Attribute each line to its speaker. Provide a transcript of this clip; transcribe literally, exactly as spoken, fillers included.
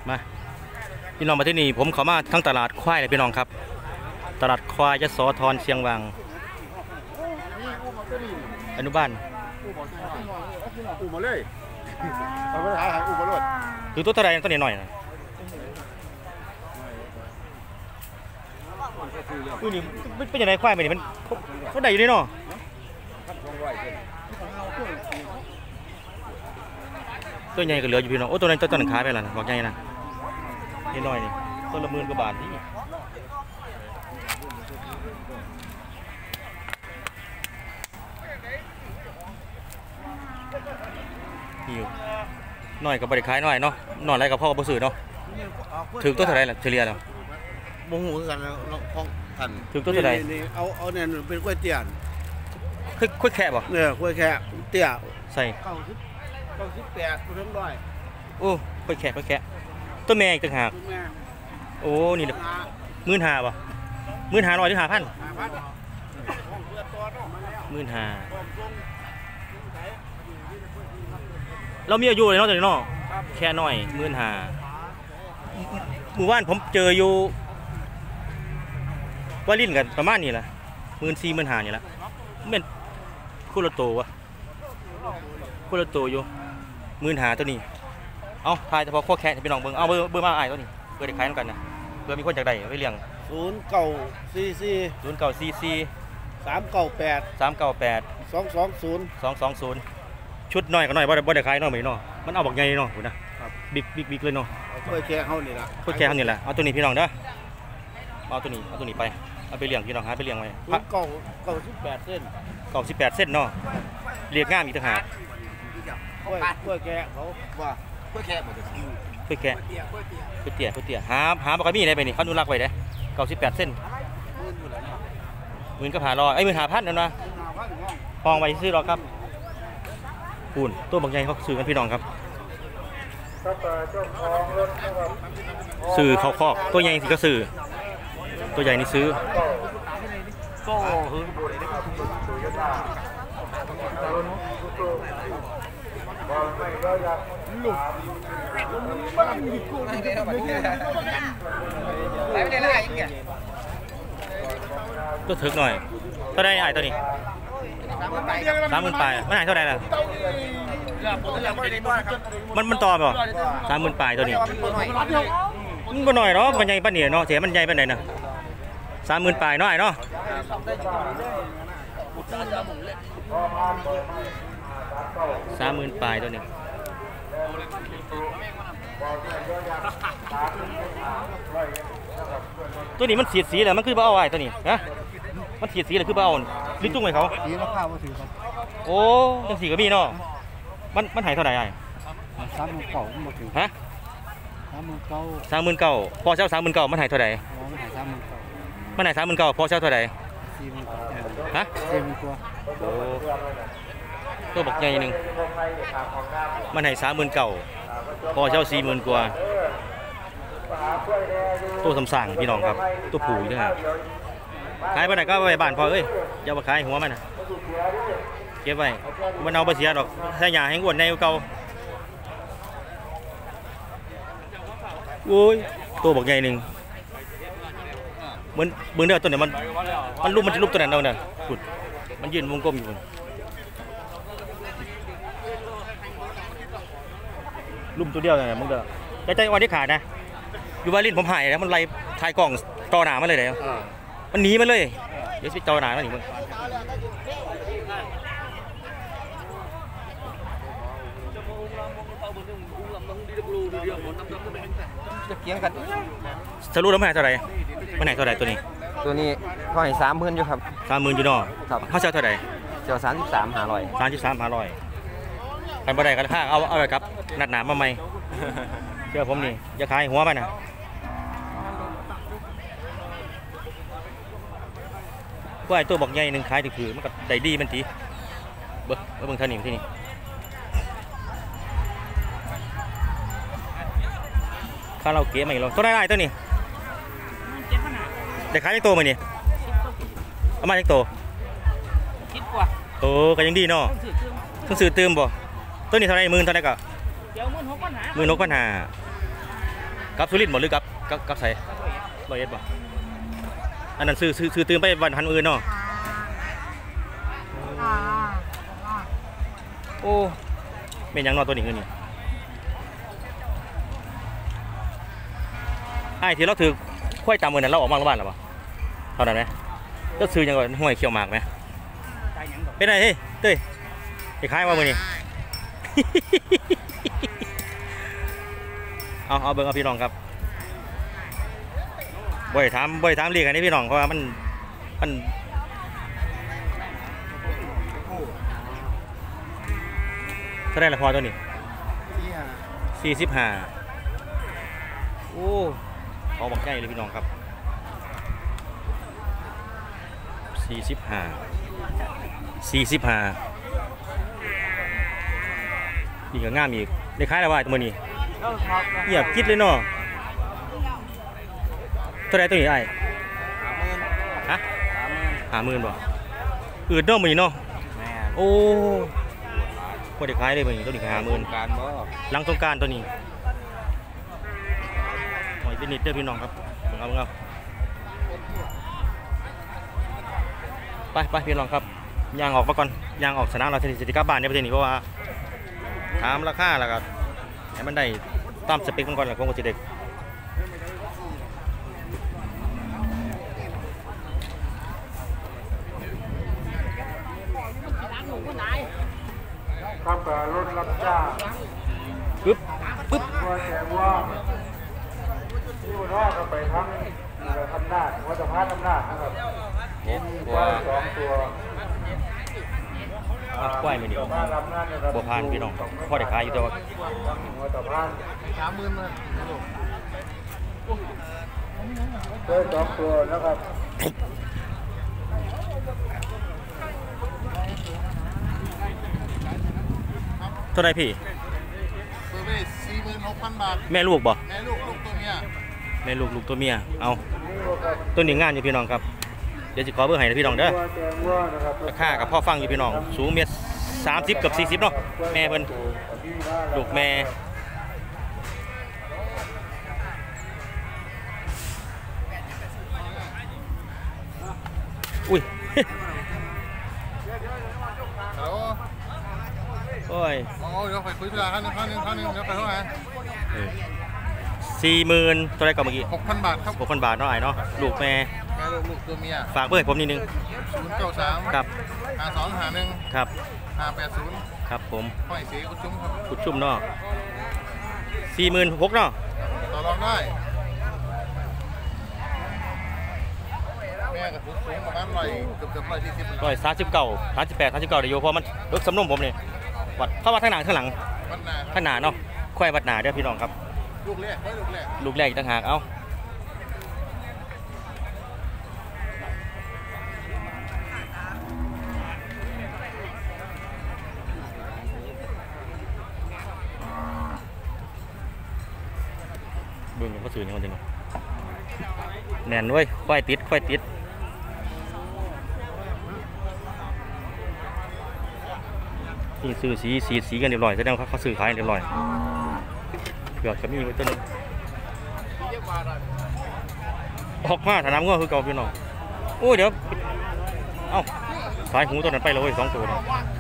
Speaker 1: มาพี่น้องมาที่นี่ผมเข้ามาทั้งตลาดควายเลยพี่น้องครับตลาดควายยโสธรเชียงวังอนุบาล
Speaker 2: อูมาเลยเอาไปหาหาอูมาเลย
Speaker 1: ถือตัวเท่าไรตัวนี้หน่อยนะอุ้ยนี่เป็นยังไงควายมันนี่มันเขาได้อยู่นี่เนาะตัวใหญ่ก็เหลืออยู่พี่น้องโอ้ตัวนั้นตัวนั้นขายไปแล้วนะบอกใหญ่นะนี่น้อยนี่ตัวละหมื่นกว่าบาทนี่อยู่น้อยกับบริขายน้อยเนาะนอนอะไรกับพ่อกับพ่อสื่อเนาะถึงตัวเท่าไรล่ะเฉลี่ยแล้ว
Speaker 2: โมโหกันแล้วของทัน
Speaker 1: ถึงตัวเท่าไร
Speaker 2: เอาเอาเนี่ยเป็นกล้วยเตี๋ยน
Speaker 1: ค่อยค่อยแค่บ่
Speaker 2: เนี่ยกล้วยแค่เตี๋ย
Speaker 1: ใส่
Speaker 2: เก้าสิบเก้าสิบแปดเพิ่มร้อย
Speaker 1: โอ้ค่อยแค่ค่อยแค่ตัวแม่อีกต่างหากโอ้นี่เลยหมื่นห้าป่ะหมื่นห้าร้อยหรือห้าพันหมื่นห้าเรามีอายุเลยเนาะตัวนี้เนาะแค่น้อยหมื่นห้าหมู่บ้านผมเจออยู่ว่าลิ้นกันประมาณนี้แหละหมื่นสี่หมื่นห้านี่แหละเป็นคุโรโตวะคุโรโตอยู่หมื่นห้าตัวนี้เอาพายเฉพาะข้อแค่พี่น้องเบิ้งเอาเบอร์เบอร์มาไอ้ตัวนี้เบอร์เด็กขายกันนะเบอร์มีคนจากใดไปเลี้ยง
Speaker 2: ศูนย์เก้าสี่สี่
Speaker 1: ศูนย์เก้าสี่สี่
Speaker 2: สามเก้าแปด
Speaker 1: สามเก้าแปด
Speaker 2: สองสองศูนย์
Speaker 1: สองสองศูนย์ชุดน้อยก็น้อยบ่ได้บ่ได้ขายน้อยเหมือนเนาะมันเอาบอกใหญ่เนาะคุณนะบิ๊กบิ๊กบิ๊กเลยเนาะ
Speaker 2: ค่อยแค่เขานี่ละ
Speaker 1: ค่อยแค่เขานี่แหละเอาตัวนี้พี่น้องเด้อเอาตัวนี้เอาตัวนี้ไปเอาไปเลี้ยงพี่น้องหาไปเลี้ยงไว้
Speaker 2: เก้าเก้าสิบแปดเส้น
Speaker 1: เก้าสิบแปดเส้นเนาะเรียกง่ามอีกต่างหาก
Speaker 2: ค่อยค่อยแค่เขาว่าค่อยแค่หมดเลย
Speaker 1: ค่อยแค่ค่อยเตี้ยค่อยเตี้ยหาหาบอกมีได้ไปนี่เขาดูรักไว้เด้อเก้าสิบแปดเส้นหมื่นก็ผ่ารอไอ้หมื่นหาพันนั่นนะฟองไว้ซื้อหรอครับปูนตัวบางใหญ่เขาซื้อกันพี่น้องครับซื้อเขาคอกตัวใหญ่สิก็ซื้อตัวใหญ่นี่ซื้อตัวถึกหน่อยตัวได้ไอ้ตัวนี้สามหมื่นปลายไม่ไหนเท่าไรล่ะมันมันต่อป่ะสามหมื่นปลายตัวนี้มันก็หน่อยเนาะมันใหญ่ปั้นเหนียวเนาะเสียมันใหญ่ปั้นไหนนะสามหมื่นปลายเนาะไอ้เนาะสามหมื่นปลายตัวนี้ตัวนี้มันสีสีเลยมันคือเบาไอ้ตัวนี้ฮะมันสีสีเลยคือเบาลิ้นจุ้งไหมเขา
Speaker 2: สีมะพร้าวสีครับ
Speaker 1: โอ้ยังสีก็มีเนาะมันมันหายเท่าไหร่ไอ้
Speaker 2: สามหมื่นเก้ามันถือ
Speaker 1: ฮะ
Speaker 2: สามหมื่นเก้า
Speaker 1: สามหมื่นเก้าพอเช่าสามหมื่นเก้ามันหายเท่าไหร่
Speaker 2: มันหายสามหมื่นเก้า
Speaker 1: มันหายสามหมื่นเก้าพอเช่าเท่าไหร่
Speaker 2: สี่หมื่นกว่า
Speaker 1: ฮะ
Speaker 2: สี่หมื่นกว่า
Speaker 1: โอ้ตัวบักใหญ่หนึ่งมันหายสามหมื่นเก้าพอเช่าสี่หมื่นกว่าตัวสำสั่งพี่น้องครับตัวผูด้วยครับขายไปไหนก็ไปบ้านพอเอ้ยอย่ามาขายหัวมันนะเก็บไว้มันเอาไปเสียดอกใส่หยาให้อ้วนในเก่าโอ้ยตัวบอกใหญ่หนึ่งเหมือนเหมือนเดิมตัวเนี่ยมันมันรูปมันจะรูปตัวนั้นเอาเนี่ยขุดมันยืนวงกลมอยู่รูปตัวเดียวเนี่ยมึงเด้อใจใจวันที่ขาดนะอยู่บ้านลิ้นผมหายแล้วมันไล่ทายกล่องจอหนามาเลยเดี๋ยวมันหนีมาเลยเดี๋ยวไปจอหนาแล้วหนีมึง
Speaker 3: จะเกี่ยงกัน
Speaker 1: สรุปแล้วมันหายเท่าไหร่มันหายเท่าไหร่ตัวนี้
Speaker 3: ตัวนี้เขาให้สามหมื่นอยู่ครับ
Speaker 1: สามหมื่นอยู่เนาะเขาเช่าเท่าไหร่
Speaker 3: เจ้าสามสิบสามหาร้อย
Speaker 1: สามสิบสามหาร้อยใครบ่ได้กันข้างเอาเอาไปครับนัดหนามาใหม่เชื่อผมนี่อย่าขายหัวมันนะก็ไอ้ตัวบอกใหญ่หนึ่งขายถือมันก็ได้ดีมันตีเบิ้งเบิ้งท่านี่ที่นี่ข้าเราเก๋มาอีกแล้วตัวได้ตัวนี้ได้ขายได้ตัวมั้ยนี่เอามาได้ตัวคิดกว่าโอ้ก็ยังดีเนาะต้องซื้อเติมบ่ตัวนี้เท่าไรหมื่นเท่าไรก็เดี๋ยวหมื่นหกพันหาหมื่นหกพันหากับสุรินทร์หมดหรือกับกับกับใส่ร้อยเอ็ดบ่อันนั้นซื้อซื้อซื้อตื่นไปวันพันอื่นเนาะโอ้เป็นยังนอตัวนี้คือนี่ไอ้ที่เราถือค่อยตามมือนั้นเราออกมาละบ้านหรือเปล่าเท่านั้นไหมก็ซื้อยังไงห้วยเขียวหมากไหมเป็นไงเฮ้ยเต้ยไอ้คล้ายว่ามือนี่ เอาเอาเบิ่งเอาพี่น้องครับบ่อยถามบ่อยถามเรียกกันนี่พี่น้องเพราะว่ามันมันเท่าไรละพอตัวนี้สี่สิบห้าโอ้เขาบอกใกล้เลยพี่น้องครับสี่สิบห้าสี่สิบห้าอีกก็งามอีกได้ขายแล้วว่าตัวนี้เงียบคิดเลยเนาะเท่าไรตัวนี้ไอ้ฮะหาหมื่นบ่อืดเนาะมือเนาะโอ้พอได้ขายเลยมือตัวนี้หาหมื่นหลังสงกรานต์ตัวนี้หอยเป็นนิดเด้อพี่น้องครับเอาเอาไปไปพี่น้องครับยางออกมาก่อนยางออกสนามเราสิสิกลับบ้านในประเทศนี้เพราะว่าถามราคาแล้วก็ให้มันได้ตามสเปคมันก่อนแหละคงจะเด็ก
Speaker 2: ครับรถรับจ้าง
Speaker 1: ปึ๊บปึ๊บ
Speaker 2: ว่าแจ้งว่าที่วันว่าก็ไปทั้งทำหน้าวัฒนธรรมทำหน้านะครับว่าสองตัว
Speaker 1: ควายมันเดียวบัวพานพี่น้องพ่อได้ขายอยู่ตัว
Speaker 2: วัฒนธรรมสามหมื่นเลยเจอสองตัวนะครับ
Speaker 1: เท่าไรพี่
Speaker 2: เบอร์เบสสี่หมื่นหกพันบาท
Speaker 1: แม่ลูกบ่
Speaker 2: แม่ลูกลูกตัวเมีย
Speaker 1: แม่ลูกลูกตัวเมียเอาตัวนี้งานอยู่พี่น้องครับเดี๋ยวจะขอเบอร์ให้นะพี่น้องเด้อราคากับพ่อฟังอยู่พี่น้องสูงเมตรสามสิบกับสี่สิบเนาะแม่เพิ่นลูกแม่อุ้ยโอ้ย
Speaker 2: โอ้ยเดี๋ยวไปคุยเวลาครั้งนึงครั้งนึงครั้งนึงเดี๋ยวไปเท่าไหร่
Speaker 1: สี่หมื่นตัวไรก่อนเมื่อกี้
Speaker 2: หกพันบาทครับ
Speaker 1: หกพันบาทเนาะไอ้เนาะลูกแม่
Speaker 2: แม่ลูกลูกตัวเมีย
Speaker 1: ฝากเบอร์ให้ผมนิดนึง
Speaker 2: ศูนย์เก้าสาม
Speaker 1: ครับ
Speaker 2: ห้าสองห้าหนึ่ง
Speaker 1: ครับ
Speaker 2: ห้าแปดศูนย์
Speaker 1: ครับผม
Speaker 2: ห้อยสีกุดชุ่มครับ
Speaker 1: กุดชุ่มเนาะสี่หมื่นหกเนาะ
Speaker 2: ต่อรองได้แม่กับสูงสูงประมาณร้อยเกือบเกือบร้อยสี่สิบ
Speaker 1: ร้อยสามสิบเก้าสามสิบแปดสามสิบเก้าเดี๋ยวเพราะมันรถสำรองผมเนี่ยวัดเข้ามาข้างหน้าข้างหลังข้างหน้าเนาะควายวัดหนาเด้อพี่น้องครับ
Speaker 2: ลูกแรกลูกแรก
Speaker 1: ลูกแรกต่างหากเอ้าเบิ่งเขาสื่อนี่มันจะแน่นด้วยควายติดควายติดนี่ซื้อสีสีสีกันเรียบร้อยแสดงว่าเขาซื้อขายเรียบร้อยเกือบจะมีไว้ตัวนึงออกมาถนามง้อคือเก่าพี่น้องโอ้เดี๋ยวเอ้าสายหูตัวนั้นไปเลยสองตัวนะ